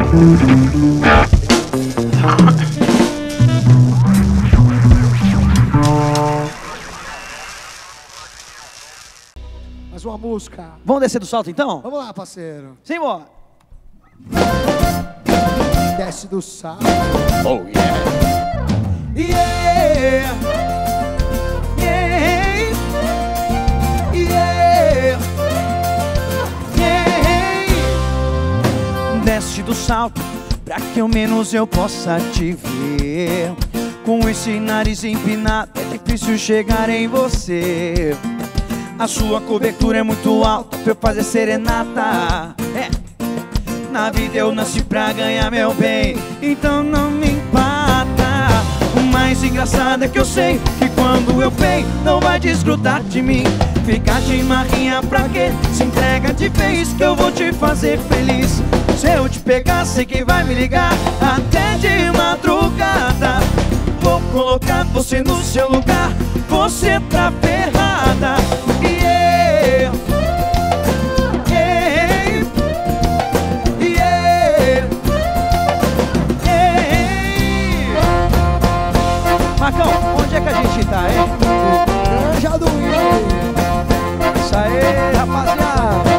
Mais uma música. Vamos descer do salto então? Vamos lá, parceiro. Simbora. Desce do salto. Oh yeah. Yeah. Yeah. Yeah. Yeah. Desce do salto pra que ao menos eu possa te ver. Com esse nariz empinado é difícil chegar em você. A sua cobertura é muito alta pra eu fazer serenata. Na vida eu nasci pra ganhar meu bem, então não me empata. O mais engraçado é que eu sei que quando eu venho não vai desgrudar de mim. Ficar de marrinha pra quê? Se entrega de vez que eu vou te fazer feliz. Se eu te pegar, sei que vai me ligar até de madrugada. Vou colocar você no seu lugar, você tá ferrada. Yeah. Yeah. Yeah. Yeah. Marcão, onde é que a gente tá, hein? Granja do Rio. Isso aí, rapaziada.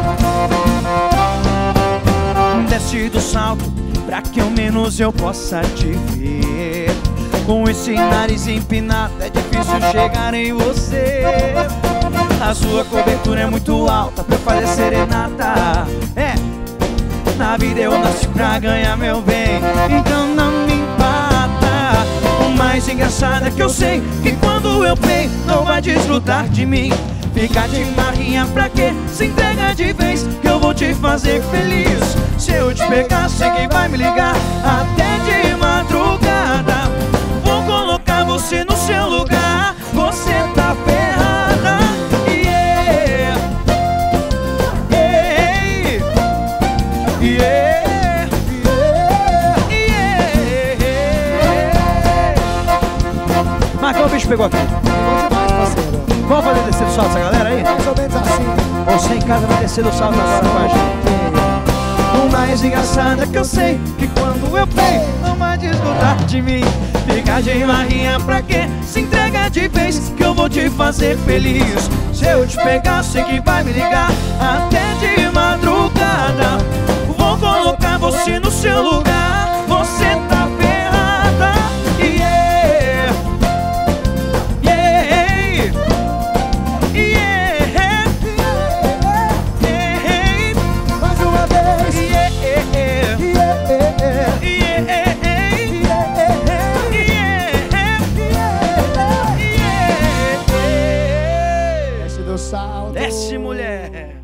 Desce do salto pra que ao menos eu possa te ver. Com esse nariz empinado é difícil chegar em você. A sua cobertura é muito alta pra eu fazer serenata. Na vida eu nasci pra ganhar meu bem, então não me empata. O mais engraçado é que eu sei que quando eu venho não vai desgrudar de mim. Ficar de marrinha pra quê? Se entrega de vez que eu vou te fazer feliz. Se eu te pegar, sei que vai me ligar até de madrugada. Vou colocar você no seu lugar, você tá ferrada. Yeah. Yeah. Yeah. Yeah. Marcão, o bicho pegou aqui. Pegou demais, parceiro. Vamos fazer descer do salto essa galera aí? Mais ou menos assim. Você em casa vai descer do salto agora com a gente. O mais engraçado é que eu sei que quando eu venho não vai desgrudar de mim. Ficar de marrinha pra quê? Se entrega de vez que eu vou te fazer feliz. Se eu te pegar, sei que vai me ligar até de madrugada. Vou colocar você no seu lugar, você tá ferrada. Yeah. Yeah. Yeah. Yeah. Mais uma vez. Yeah. Desce do salto. Desce, mulher.